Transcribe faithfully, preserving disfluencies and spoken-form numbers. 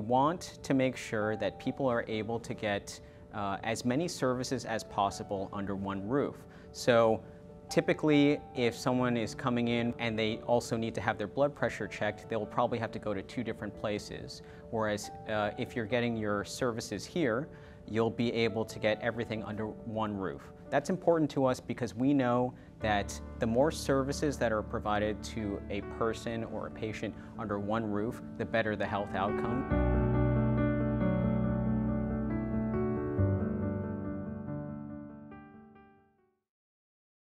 want to make sure that people are able to get uh, as many services as possible under one roof. So typically, if someone is coming in and they also need to have their blood pressure checked, they'll probably have to go to two different places. Whereas uh, if you're getting your services here, you'll be able to get everything under one roof. That's important to us because we know that the more services that are provided to a person or a patient under one roof, the better the health outcome.